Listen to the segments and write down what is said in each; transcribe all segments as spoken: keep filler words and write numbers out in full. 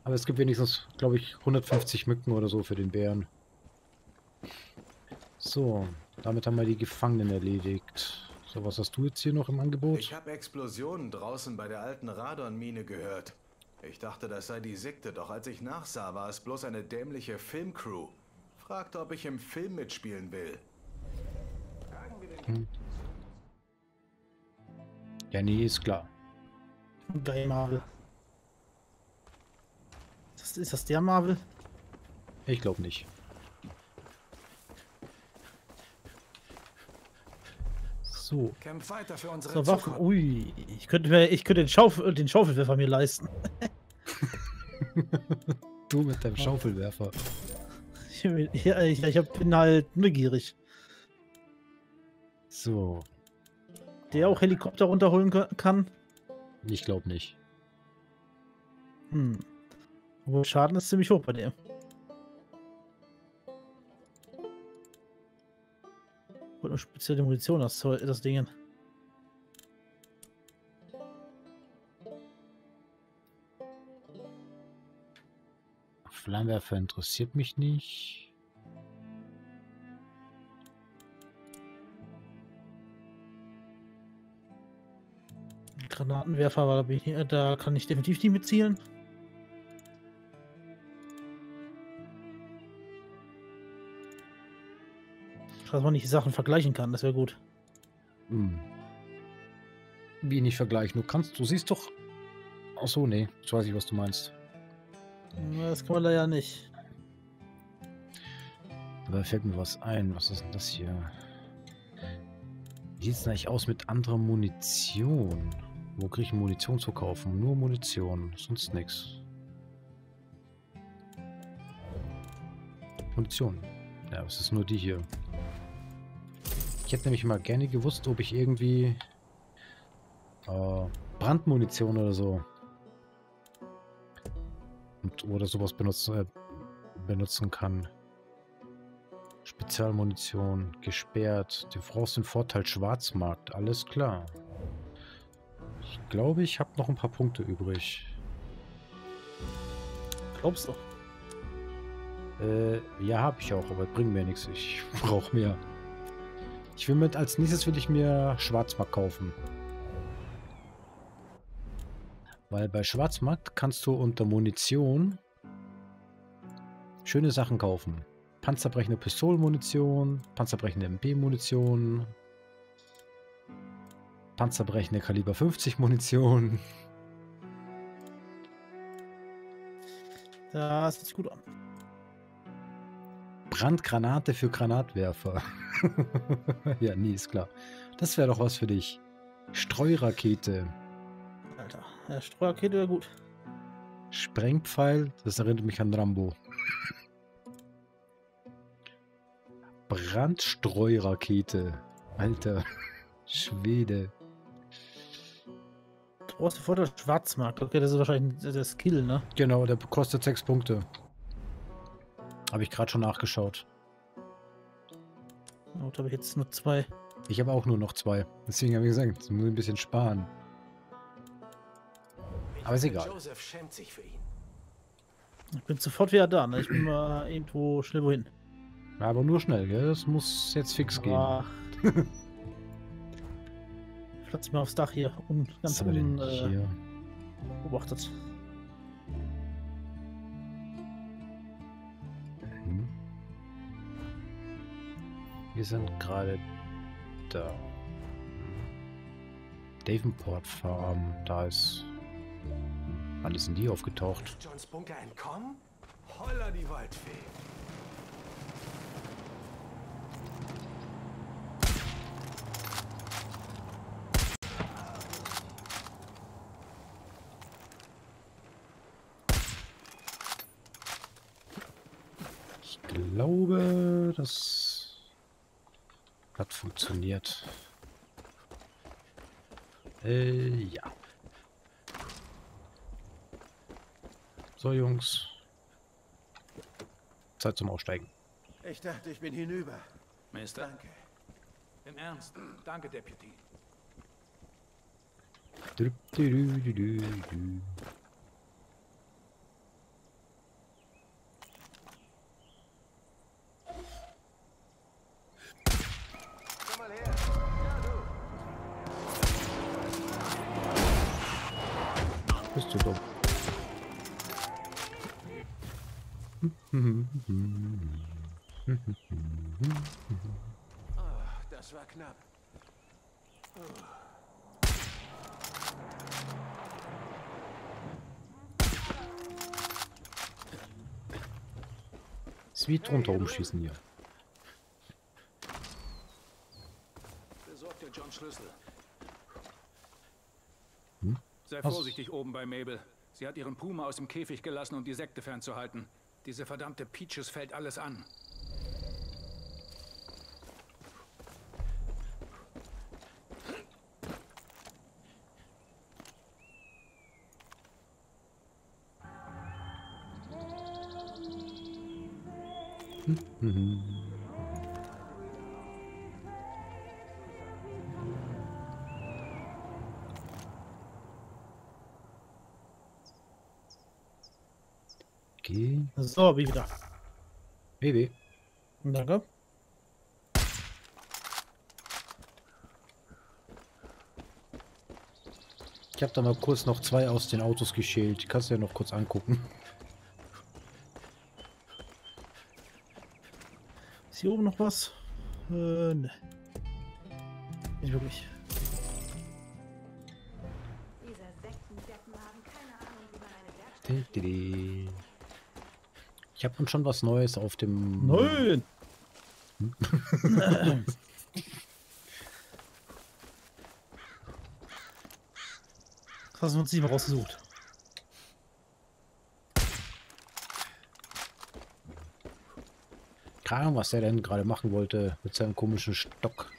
Aber es gibt wenigstens, glaube ich, hundertfünfzig Mücken oder so für den Bären. So, damit haben wir die Gefangenen erledigt. So, was hast du jetzt hier noch im Angebot? Ich habe Explosionen draußen bei der alten Radon-Mine gehört. Ich dachte, das sei die Sekte, doch als ich nachsah, war es bloß eine dämliche Filmcrew. Fragte, ob ich im Film mitspielen will. Hm. Ja, nee, ist klar. Bei Marvel. Ist das, ist das der Marvel? Ich glaube nicht. So. Kämpf weiter für unsere So, Waffen. Zukunft. Ui, ich könnte mir, ich könnte den, Schaufel, den Schaufelwerfer mir leisten. Du mit deinem Schaufelwerfer. Ich, ja, ich, ich bin halt neugierig. So. Der auch Helikopter runterholen kann. Ich glaube nicht. Hm. Obwohl Schaden ist ziemlich hoch bei dem. Und eine spezielle Munition, das, das Ding. Flammenwerfer interessiert mich nicht. Granatenwerfer, aber da, bin ich, da kann ich definitiv nicht mitzielen. Dass man nicht die Sachen vergleichen kann, das wäre gut. Hm. Wie nicht vergleichen? Du kannst, du siehst doch. Ach so, nee, ich weiß nicht, was du meinst. Das kann man da ja nicht. Aber fällt mir was ein. Was ist denn das hier? Wie sieht es denn eigentlich aus mit anderer Munition? Wo kriege ich Munition zu kaufen? Nur Munition, sonst nichts. Munition. Ja, es ist nur die hier. Ich hätte nämlich mal gerne gewusst, ob ich irgendwie äh, Brandmunition oder so und, oder sowas benutzen, äh, benutzen kann. Spezialmunition, gesperrt. Du brauchst den Vorteil Schwarzmarkt. Alles klar. Ich glaube, ich habe noch ein paar Punkte übrig. Glaubst du? Äh, ja, habe ich auch, aber bringt mir nichts. Ich brauche mehr. Ich will mit, als nächstes will ich mir Schwarzmarkt kaufen. Weil bei Schwarzmarkt kannst du unter Munition schöne Sachen kaufen. Panzerbrechende Pistolenmunition, panzerbrechende M P-Munition, panzerbrechende Kaliber fünfzig Munition. Das sieht sich gut an. Brandgranate für Granatwerfer. Ja, nee, ist klar. Das wäre doch was für dich. Streurakete. Alter, ja, Streurakete wäre gut. Sprengpfeil, das erinnert mich an Rambo. Brandstreurakete. Alter. Schwede. Du brauchst sofort das Schwarzmarkt. Okay, das ist wahrscheinlich der Skill, ne? Genau, der kostet sechs Punkte. Habe ich gerade schon nachgeschaut. Oh, da habe ich jetzt nur zwei. Ich habe auch nur noch zwei. Deswegen habe ich gesagt, jetzt muss ich ein bisschen sparen. Aber ist egal. Joseph schämt sich für ihn. Ich bin sofort wieder da, ne? Ich bin mal irgendwo schnell wohin. Ja, aber nur schnell, gell? Das muss jetzt fix gehen. Ah. Platz mal aufs Dach hier. Und Was ganz haben wir denn un, äh, hier? beobachtet. Mhm. Wir sind gerade da. Davenport Farm. Da ist... Wann ist denn die aufgetaucht? Ist Johns Bunker entkommen? Holla die Waldfee. Ich glaube, das hat funktioniert. Äh, ja. So, Jungs. Zeit zum Aussteigen. Ich dachte, ich bin hinüber. Mister? Danke. Im Ernst? Danke, Deputy. Du, du, du, du, du, du. Bist du dumm. Oh, das war knapp. Ist wie drunter rumschießen hier. Besorgt dir John Schlüssel. Hm? Sei Was? vorsichtig oben bei Mabel. Sie hat ihren Puma aus dem Käfig gelassen, um die Sekte fernzuhalten. Diese verdammte Peaches fällt alles an. Mhm. Okay. So, wie wieder. Baby. Danke. Ich habe da mal kurz noch zwei aus den Autos geschält. Kannst du ja noch kurz angucken. Ist hier oben noch was? Äh, ne. Nicht wirklich. Diese Sektendeppen haben keine Ahnung, wie man eine Werkstatt... Di, di, di. Ich habe uns schon was Neues auf dem... Nein! Das hast du uns nicht mal rausgesucht. Keine Ahnung, was der denn gerade machen wollte mit seinem komischen Stock.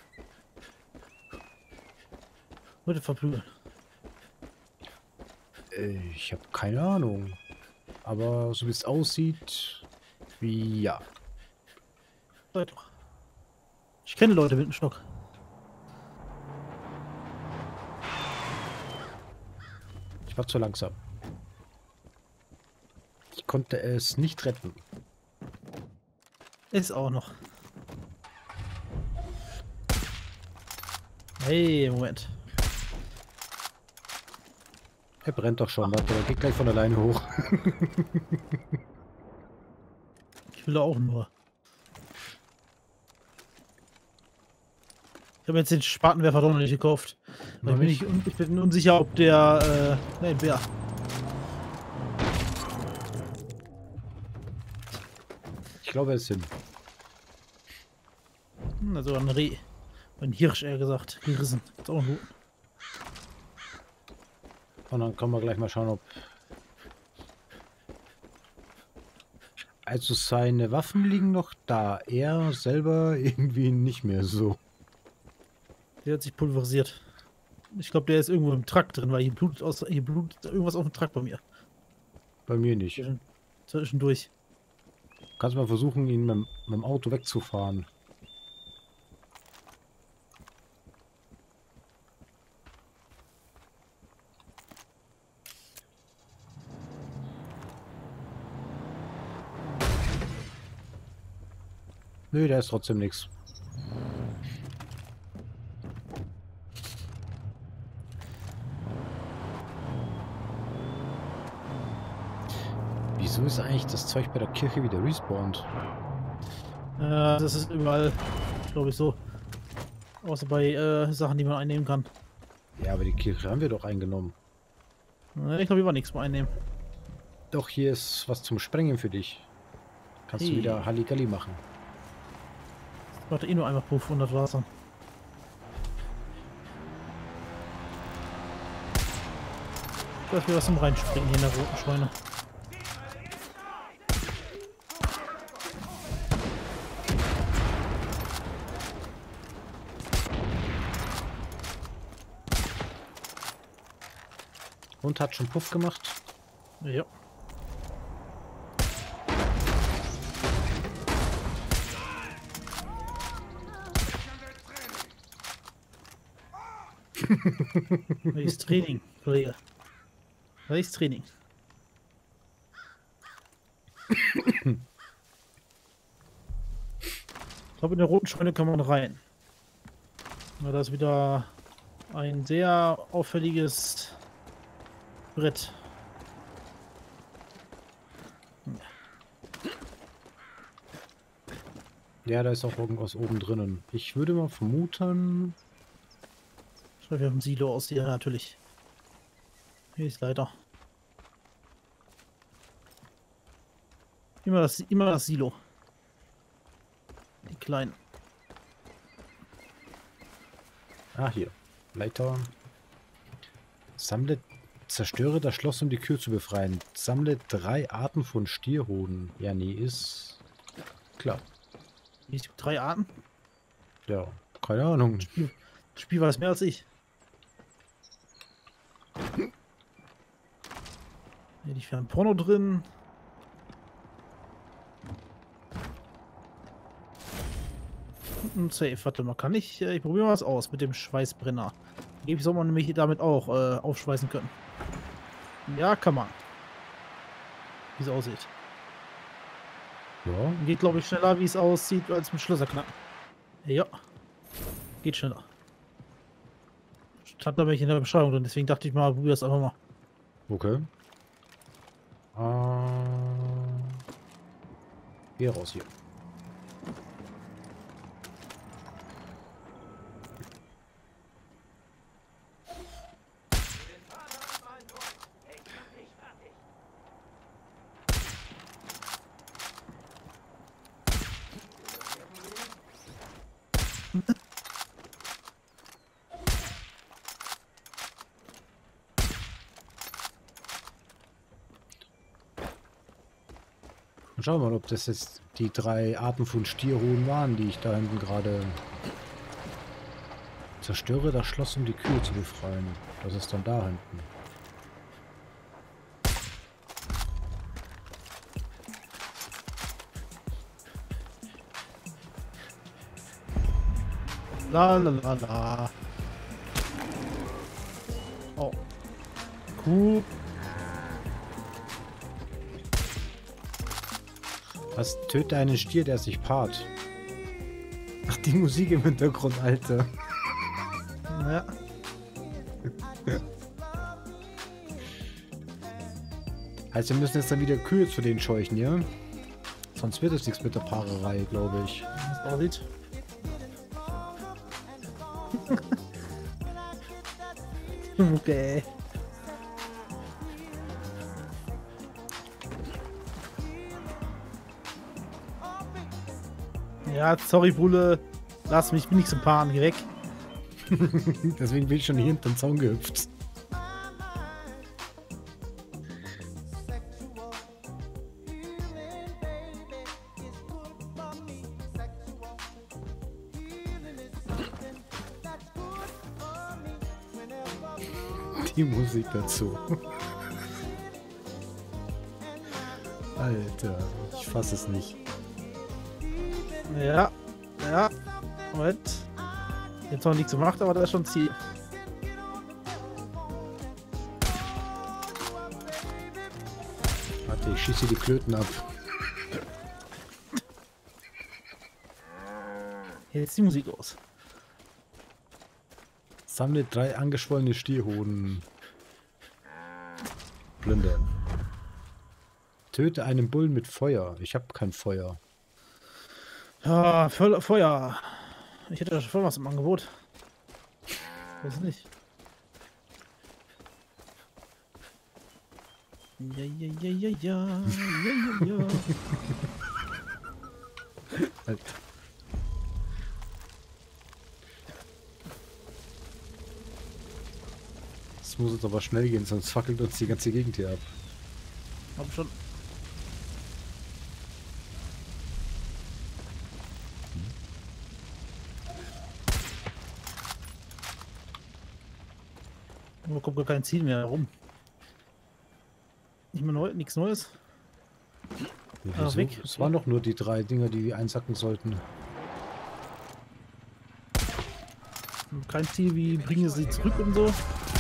Leute verprügeln. Äh, Ich habe keine Ahnung. Aber so wie es aussieht, wie ja. Seid doch. Ich kenne Leute mit einem Stock. Ich war zu langsam. Ich konnte es nicht retten. Ist auch noch. Hey, Moment. Er brennt doch schon, warte, er geht gleich von alleine hoch. Ich will da auch nur. Ich habe jetzt den Spatenwerfer doch noch nicht gekauft. Weil ich, bin nicht, un- ich bin unsicher, ob der. Äh, nein, wer? Ich glaube, es sind. Hm, also ein Reh. Ein Hirsch, eher gesagt. Gerissen. Ist auch gut. Und dann können wir gleich mal schauen, ob... Also seine Waffen liegen noch da. Er selber irgendwie nicht mehr so. Der hat sich pulverisiert. Ich glaube, der ist irgendwo im Trakt drin, weil hier blutet, aus, hier blutet irgendwas auf dem Trakt bei mir. Bei mir nicht. Zwischen, zwischendurch. Kannst mal versuchen, ihn mit, mit dem Auto wegzufahren. Nö, der ist trotzdem nichts. Wieso ist eigentlich das Zeug bei der Kirche wieder respawned? Äh, das ist überall, glaube ich, so. Außer bei äh, Sachen, die man einnehmen kann. Ja, aber die Kirche haben wir doch eingenommen. Äh, Ich glaube, wir waren nichts mehr einnehmen. Doch, hier ist was zum Sprengen für dich. Kannst du Hey. wieder Halligalli machen. Ich warte eh nur einmal Puff und das war's dann. Da ist wieder was zum Reinspringen hier in der roten Scheune. Und hat schon Puff gemacht. Ja. Welches Training, Kollege? Welches Training? Ich glaube, in der roten Scheune kann man rein. Na, da ist wieder ein sehr auffälliges Brett. Ja, da ist auch irgendwas oben drinnen. Ich würde mal vermuten... Schaut wie auf dem Silo aus hier, natürlich. Hier ist leider. Immer das, immer das Silo. Die kleinen. Ah, hier. Leiter. Sammle... Zerstöre das Schloss, um die Kühe zu befreien. Sammle drei Arten von Stierhoden. Ja, nee, ist... klar. Wie drei Arten? Ja, keine Ahnung. Spiel, Spiel war das mehr als ich. Hier liegt ein Porno drin. Und safe, warte mal, kann ich? Ich probiere mal was aus mit dem Schweißbrenner. Gebe ich soll man nämlich damit auch äh, aufschweißen können. Ja, kann man. Wie es aussieht. Ja. Geht, glaube ich, schneller, wie es aussieht, als mit Schlösser knacken. Ja. Geht schneller. Stand da welche in der Beschreibung drin, deswegen dachte ich mal, probier das einfach mal. Okay. Äh... Geh raus hier. Und schauen wir mal, ob das jetzt die drei Arten von Stierhuhn waren, die ich da hinten gerade... Zerstöre das Schloss, um die Kühe zu befreien. Das ist dann da hinten. La la la la. Oh. Kuh. Was? Töte einen Stier, der sich paart. Ach, die Musik im Hintergrund, Alter. Ja. Also wir müssen jetzt dann wieder Kühe zu denen scheuchen, ja? Sonst wird es nichts mit der Paarerei, glaube ich. Das aussieht. Okay. Ja, sorry, Bulle. Lass mich, ich bin nicht zum Paaren, geh weg. Deswegen bin ich schon hier hinter den Zaun gehüpft. Die Musik dazu. Alter, ich fasse es nicht. Ja, ja. Moment. Jetzt noch nichts gemacht, aber das ist schon Ziel. Warte, ich schieße die Klöten ab. Jetzt die Musik aus. Sammle drei angeschwollene Stierhoden. Blinde. Töte einen Bullen mit Feuer. Ich habe kein Feuer. Ja, voll, Feuer. Ich hätte da schon voll was im Angebot. Weiß nicht. Ja, ja, ja, ja, ja, ja, ja, ja. Alter. Das muss jetzt aber schnell gehen, sonst fackelt uns die ganze Gegend hier ab. Hab schon. Da kommt gar kein Ziel mehr herum. Nicht mehr neu, nichts Neues. Ja, Ah, wieso? weg. Es waren doch nur die drei Dinger, die wir einsacken sollten. Kein Ziel, wie bringen sie zurück und so.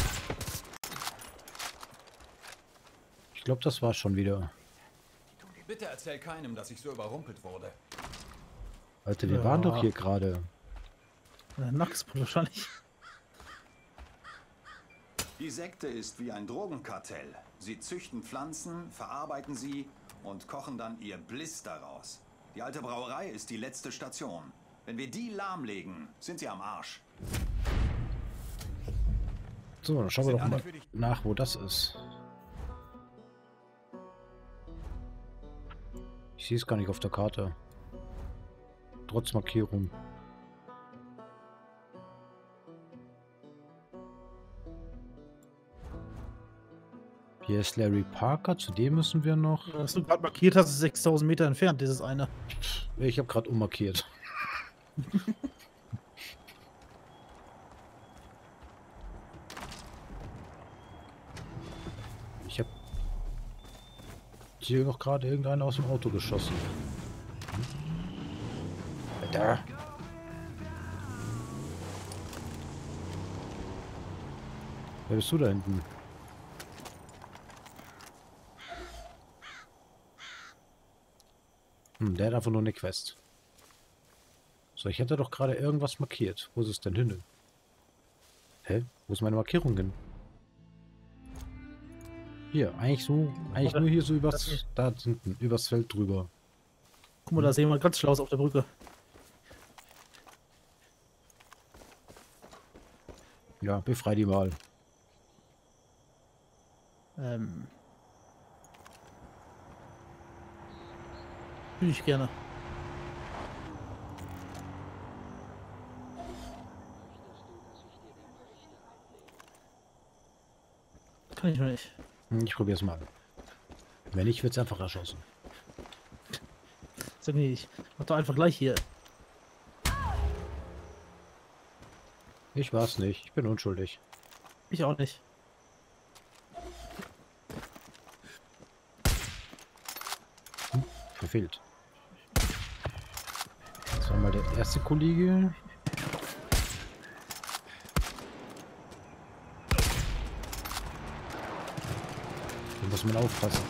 Ich glaube, das war's schon wieder. Bitte erzähl keinem, dass ich so überrumpelt wurde. Alter, wir Ja. waren doch hier gerade. Nachts wahrscheinlich. Die Sekte ist wie ein Drogenkartell. Sie züchten Pflanzen, verarbeiten sie und kochen dann ihr Bliss daraus. Die alte Brauerei ist die letzte Station. Wenn wir die lahmlegen, sind sie am Arsch. So, dann schauen wir doch mal nach, wo das ist. Ich sehe es gar nicht auf der Karte. Trotz Markierung. Hier ist Larry Parker, zu dem müssen wir noch. Was du gerade markiert hast, ist sechstausend Meter entfernt, dieses eine. Ich habe gerade ummarkiert. Ich habe hier noch gerade irgendeinen aus dem Auto geschossen. Da. Wer bist du da hinten? Hm, der hat einfach nur eine Quest. So, ich hätte doch gerade irgendwas markiert. Wo ist es denn hin? Hä? Wo ist meine Markierung hin? Hier, eigentlich so, eigentlich nur hier so übers, da hinten, übers Feld drüber. Guck mal, da ist jemand ganz schlau auf der Brücke. Ja, befrei die mal. Ähm. Will ich gerne. Kann ich noch nicht. Hm, Ich probiere es mal. Wenn nicht, wird es einfach erschossen. Sag nicht, mach doch einfach gleich hier. Ich war's nicht. Ich bin unschuldig. Ich auch nicht. Verfehlt. Das war mal der erste Kollege. Da muss man aufpassen.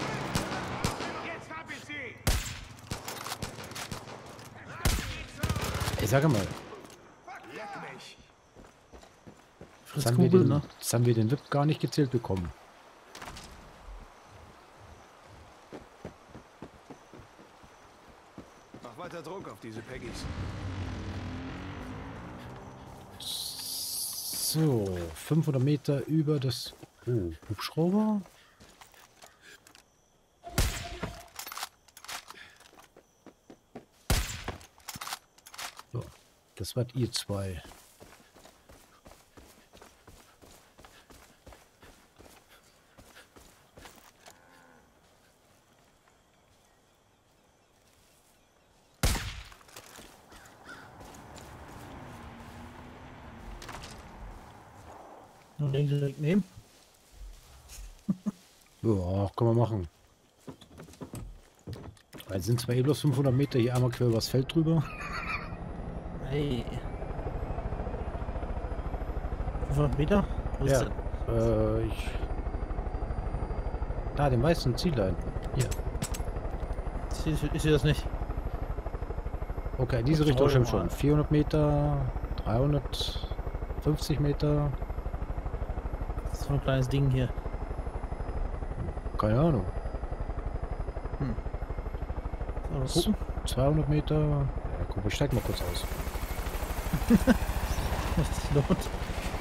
Ich sage mal, Fritz das haben, wir Kugel, den, ne? das haben wir den V I P gar nicht gezählt bekommen. Mach weiter Druck auf diese Peggies. So, fünfhundert Meter über das... Oh, Hubschrauber? So, das wart ihr zwei. Nur den direkt nehmen. Ja, kann man machen. Weil sind zwar eh bloß fünfhundert Meter hier einmal quer übers Feld drüber. Hey. fünfhundert Meter? Wo ist Ja, denn? äh, ich... Da, den weißen Ziel da hinten. Hier. Ich, ich, ich sehe das nicht. Okay, in diese Schauen Richtung wir stimmt mal. schon. vierhundert Meter, dreihundertfünfzig Meter. Das ist so ein kleines Ding hier. Keine Ahnung. So, mal gucken. zweihundert Meter. Ja, guck, ich steig mal kurz aus. Was sich lohnt.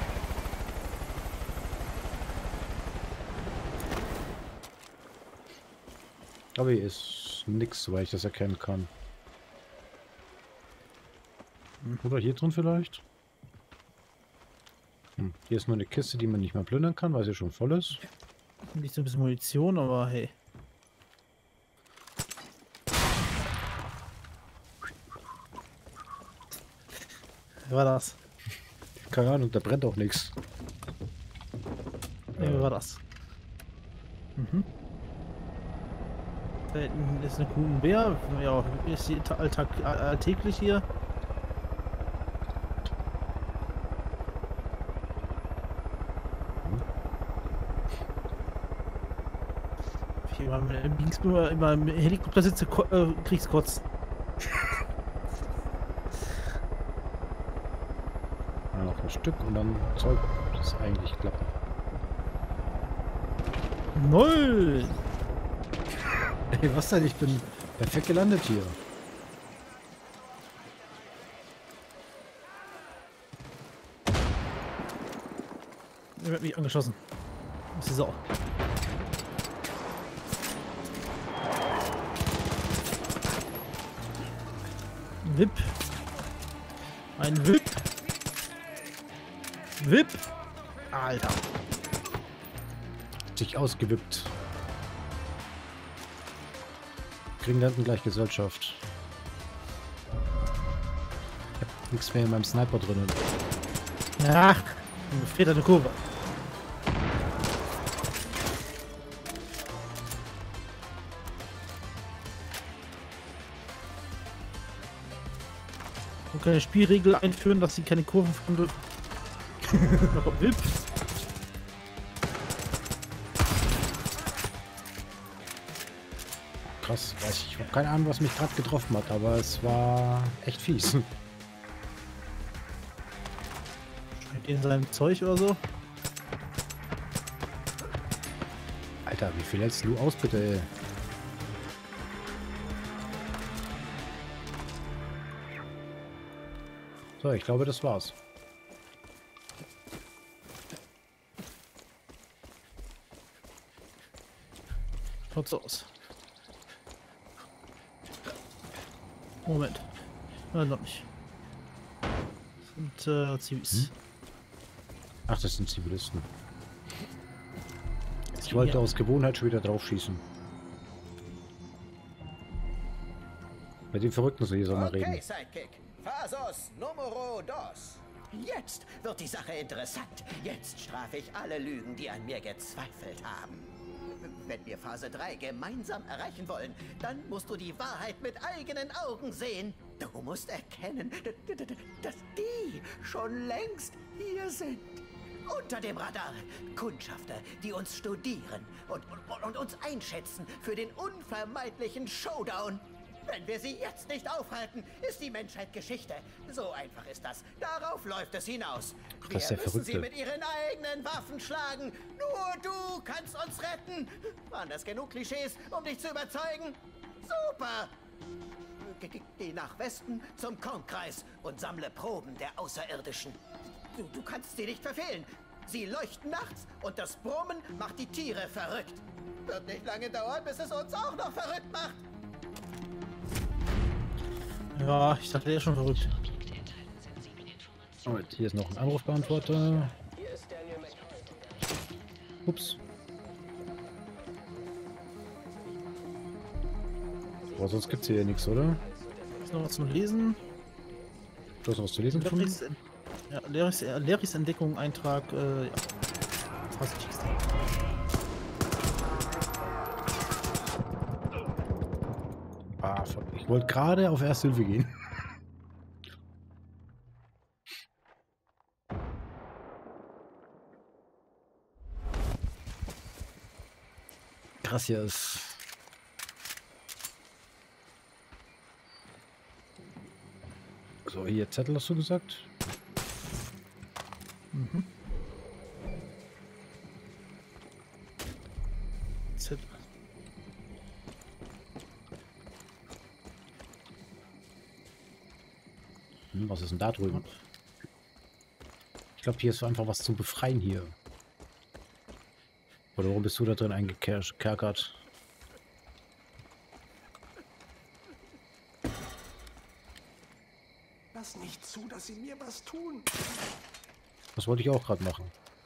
Aber hier ist nix, weil ich das erkennen kann. Oder hier drin vielleicht? Hm, hier ist nur eine Kiste, die man nicht mehr plündern kann, weil sie schon voll ist. Nicht so ein bisschen Munition, aber hey. Wer war das? Keine Ahnung, da brennt auch nichts. Nee, wer war das? Mhm. Da hinten ist eine Kuh, ein Bär. Ja, ist die Alltag, alltäglich hier. Ich immer im Dings immer, immer im Helikopter sitze, ko- äh, kriegst Kotz. Ja, noch ein Stück und dann sollte es eigentlich klappen. Null! Ey, was denn? Ich bin perfekt gelandet hier. Er wird mich angeschossen. Das ist die Sau. Wip. Ein Wip. Wip. Alter. Sich ausgewippt. Kriegen dann gleich Gesellschaft. Ich hab nichts mehr in meinem Sniper drinnen. Ja. Mir fehlt eine Kurve. Wir können eine Spielregel einführen, dass sie keine Kurven fahren dürfen. Noch Wip. Krass, weiß ich. Ich habe keine Ahnung, was mich gerade getroffen hat, aber es war echt fies. Scheint in seinem Zeug oder so. Alter, wie viel hältst du aus, bitte, ey? So, ich glaube, das war's. Schaut so aus. Moment. Nein, noch nicht. Das sind äh, Zivis. Hm? Ach, das sind Zivilisten. Ich wollte Ja. aus Gewohnheit schon wieder drauf schießen. Mit den Verrückten so hier soll man Okay, reden. Sidekick. Phasos numero dos. Jetzt wird die Sache interessant. Jetzt strafe ich alle Lügen, die an mir gezweifelt haben. Wenn wir Phase drei gemeinsam erreichen wollen, dann musst du die Wahrheit mit eigenen Augen sehen. Du musst erkennen, d- d- d- dass die schon längst hier sind. Unter dem Radar. Kundschafter, die uns studieren und, und, und uns einschätzen für den unvermeidlichen Showdown. Wenn wir sie jetzt nicht aufhalten, ist die Menschheit Geschichte. So einfach ist das. Darauf läuft es hinaus. Ach, das ist Wir der müssen sie Verrückte. mit ihren eigenen Waffen schlagen. Nur du kannst uns retten. Waren das genug Klischees, um dich zu überzeugen? Super! Ge- ge- Geh nach Westen zum Kornkreis und sammle Proben der Außerirdischen. Du, du kannst sie nicht verfehlen. Sie leuchten nachts und das Brummen macht die Tiere verrückt. Wird nicht lange dauern, bis es uns auch noch verrückt macht. Ja, ich dachte, der ist schon verrückt. Und hier ist noch ein Anrufbeantworter. Ups. Aber sonst gibt's hier ja nichts, oder? Ist noch was zum Lesen? Du hast noch was zu lesen gefunden? Leris, ja, Leris, äh, Leris Entdeckung, Eintrag, äh, ja. Fast nichts. Ah, fuck. Ich wollte gerade auf Erste Hilfe gehen. Krass hier ist. So, hier Zettel hast du gesagt? Z. Hm, was ist denn da drüben? Ich glaube, hier ist einfach was zum Befreien hier. Oder warum bist du da drin eingekerkert? Lass nicht zu, dass sie mir was tun. Das wollte ich auch gerade machen.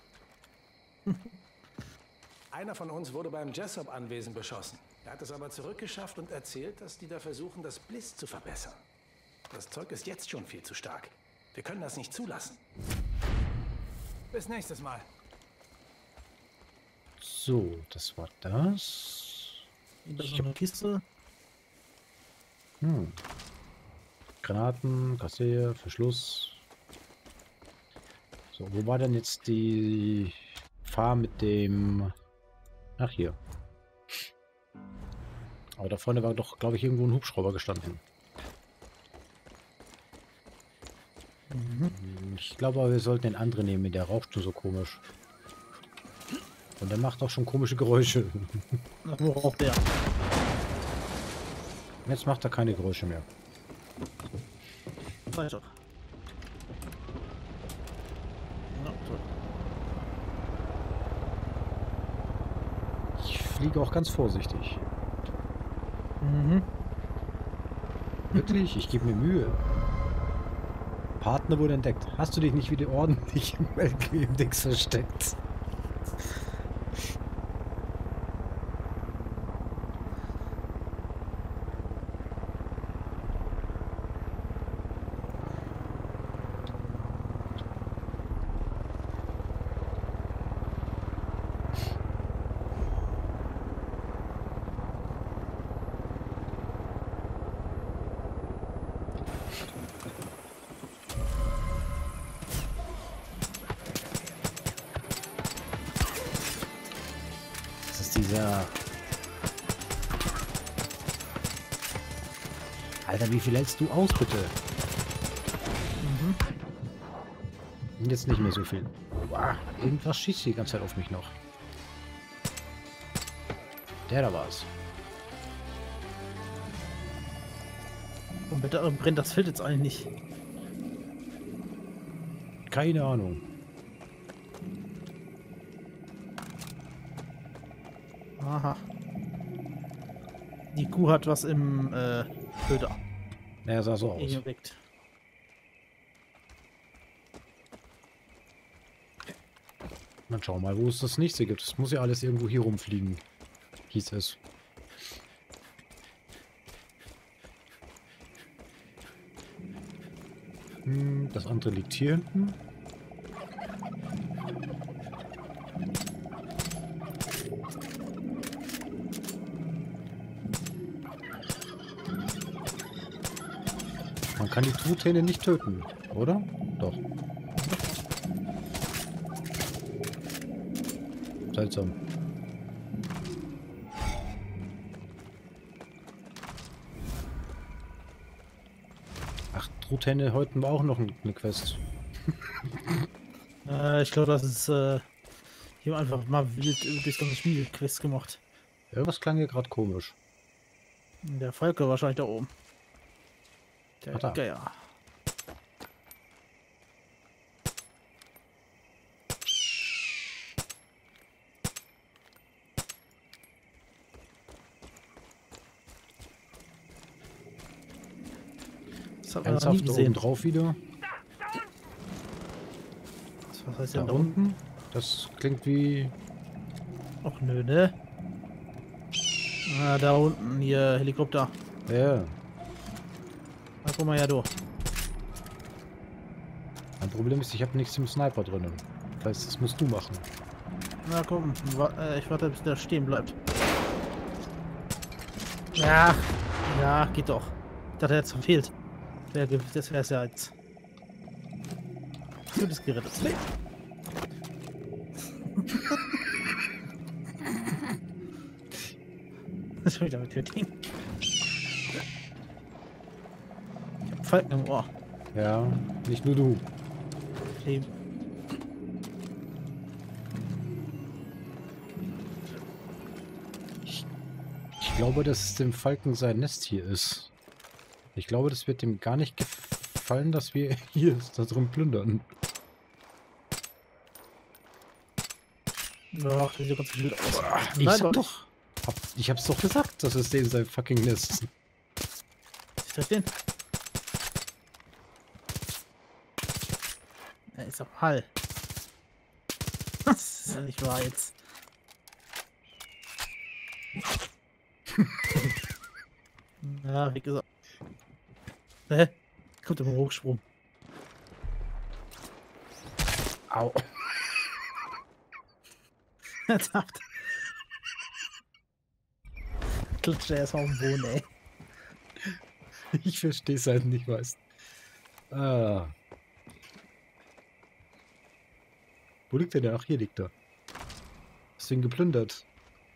Einer von uns wurde beim Jessup-Anwesen beschossen. Er hat es aber zurückgeschafft und erzählt, dass die da versuchen, das Bliss zu verbessern. Das Zeug ist jetzt schon viel zu stark. Wir können das nicht zulassen. Bis nächstes Mal. So, das war das. Da ist noch eine Kiste. Hm. Granaten, Kasse, Verschluss. So, wo war denn jetzt die Farm mit dem... Ach, hier. Aber da vorne war doch, glaube ich, irgendwo ein Hubschrauber gestanden. Ich glaube aber, wir sollten den anderen nehmen, der raucht nur so komisch. Und der macht auch schon komische Geräusche. Wo raucht der? Jetzt macht er keine Geräusche mehr. Weiter. Na, toll. Ich fliege auch ganz vorsichtig. Mhm. Wirklich, ich gebe mir Mühe. Partner wurde entdeckt. Hast du dich nicht wieder ordentlich im L G M-Dix versteckt? Das ist dieser... Alter, wie viel hältst du aus, bitte? Mhm. Jetzt nicht mehr so viel. Boah, irgendwas schießt die ganze Zeit auf mich noch. Der da war's. Und bitte brennt das Feld jetzt eigentlich nicht. Keine Ahnung. Aha. Die Kuh hat was im äh, Köder. Naja, sah so aus. Entdeckt. Dann schau mal, wo es das nächste gibt. Es muss ja alles irgendwo hier rumfliegen. Hieß es. Hm, das andere liegt hier hinten. Man kann die Truthähne nicht töten, oder? Doch. Seltsam. Ach, Truthähne heute war auch noch eine Quest. Äh, ich glaube, das ist äh, hier einfach mal wild äh, das ganze Spiel Quest gemacht. Irgendwas klang hier gerade komisch. Der Falke wahrscheinlich da oben. Der Ach, da. Geier. Das hat man noch nie Ernsthaft, da oben gesehen. drauf wieder. Was heißt Da denn da unten. unten? Das klingt wie... Ach nö, ne? Ah, da unten, hier, Helikopter. Ja, Da guck mal ja durch. mein Problem ist, ich habe nichts im Sniper drinnen. Das heißt, das musst du machen. Na komm, wa äh, ich warte, bis der stehen bleibt. Ja, ja, geht doch. Ich dachte, er hat verfehlt. Wär, das wäre es ja jetzt. Gutes gerettet. Das will ich damit töten. Ich hab Falken im Ohr. Ja, nicht nur du. Leben. Ich glaube, dass es dem Falken sein Nest hier ist. Ich glaube, das wird ihm gar nicht gefallen, dass wir hier da drin plündern. Ach, das sieht ganz wild aus. Ich Nein, sag doch. doch. Hab, ich hab's doch gesagt, dass es dem sein fucking Nest ist. Ist das denn? Er ist am Hall. Das ist ja nicht wahr jetzt. Ja, wie gesagt. Hä? Kommt im Hochsprung. Au. Ernsthaft. Klatscht er erstmal auf den Boden, ey. Ich verstehe es halt nicht, weißt. Ah. Wo liegt der denn? Ach, hier liegt er. Hast du ihn geplündert?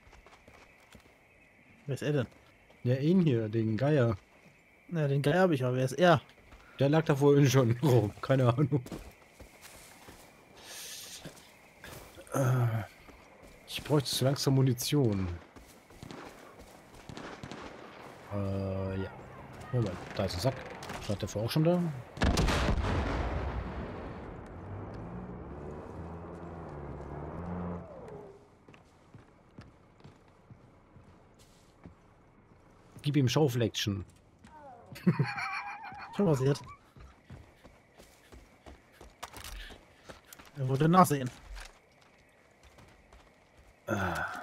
Wer ist er denn? Ja, ihn hier, den Geier. Na, den Geier habe ich, aber wer ist er? Der lag da vorhin schon rum. Keine Ahnung. Ah. Ich bräuchte so langsam Munition. Äh, ja. Moment, da ist ein Sack. Stand der vorher auch schon da? Gib ihm Schaufel-Action. Schon passiert. Er wollte nachsehen. Ah.